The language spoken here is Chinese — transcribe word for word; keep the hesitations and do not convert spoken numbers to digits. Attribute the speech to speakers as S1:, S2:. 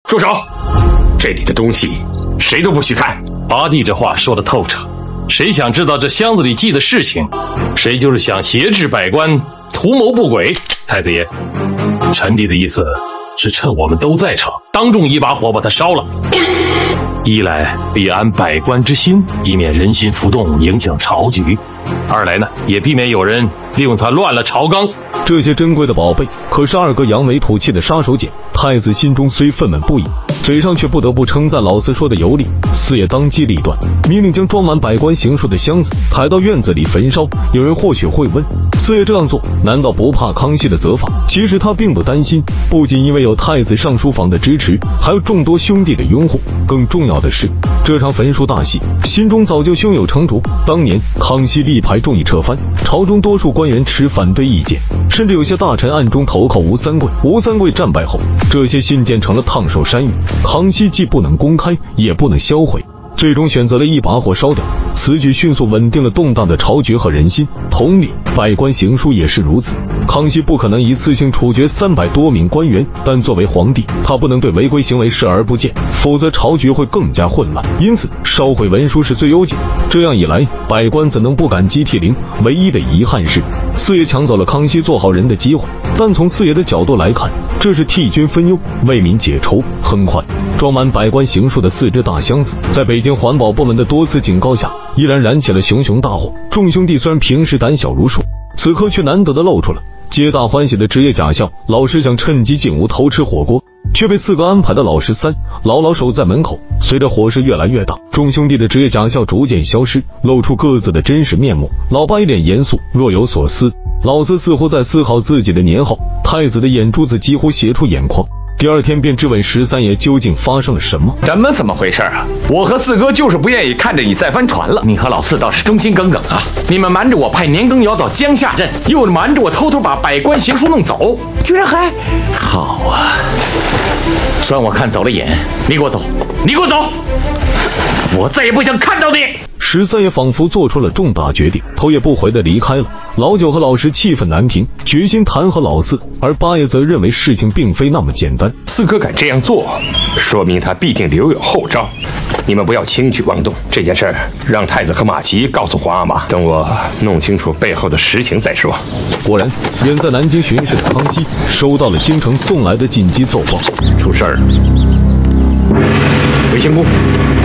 S1: 住手！这里的东西谁都不许看。
S2: 八弟这话说得透彻，谁想知道这箱子里记的事情，谁就是想挟制百官，图谋不轨。太子爷，臣弟的意思是趁我们都在场，当众一把火把它烧了。一来必安百官之心，以免人心浮动影响朝局；二来呢，也避免有人利用它乱了朝纲。
S3: 这些珍贵的宝贝可是二哥扬眉吐气的杀手锏，太子心中虽愤懑不已，嘴上却不得不称赞老四说的有理。四爷当机立断，命令将装满百官行书的箱子抬到院子里焚烧。有人或许会问，四爷这样做难道不怕康熙的责罚？其实他并不担心，不仅因为有太子上书房的支持，还有众多兄弟的拥护，更重要的是，这场焚书大戏心中早就胸有成竹。当年康熙力排众议撤藩，朝中多数官员持反对意见，甚至有些大臣暗中投靠吴三桂。吴三桂战败后，这些信件成了烫手山芋，康熙既不能公开，也不能销毁，最终选择了一把火烧掉。此举迅速稳定了动荡的朝局和人心。同理，百官行书也是如此。康熙不可能一次性处决三百多名官员，但作为皇帝，他不能对违规行为视而不见，否则朝局会更加混乱。因此，烧毁文书是最优解。这样一来，百官怎能不感激涕零？唯一的遗憾是，四爷抢走了康熙做好人的机会。但从四爷的角度来看，这是替君分忧，为民解愁。很快，装满百官行书的四只大箱子，在北京环保部门的多次警告下，依然燃起了熊熊大火。众兄弟虽然平时胆小如鼠，此刻却难得的露出了皆大欢喜的职业假笑。老师想趁机进屋偷吃火锅，却被四个安排的老十三牢牢守在门口。随着火势越来越大，众兄弟的职业假笑逐渐消失，露出各自的真实面目。老八一脸严肃，若有所思；老四似乎在思考自己的年号；太子的眼珠子几乎斜出眼眶。第二天便质问十三爷究竟发生了什么？
S4: 咱们怎么回事啊？我和四哥就是不愿意看着你再翻船了。你和老四倒是忠心耿耿啊！你们瞒着我派年羹尧到江夏镇，又瞒着我偷偷把百官行书弄走，居然还好啊！算我看走了眼，你给我走，你给我走！我再也不想看到你！
S3: 十三爷仿佛做出了重大决定，头也不回地离开了。老九和老十气愤难平，决心弹劾老四，而八爷则认为事情并非那么简单。
S1: 四哥敢这样做，说明他必定留有后招。你们不要轻举妄动，这件事儿让太子和马齐告诉皇阿玛，等我弄清楚背后的实情再说。
S3: 果然，远在南京巡视的康熙收到了京城送来的紧急奏报，
S1: 出事儿了！韦相公，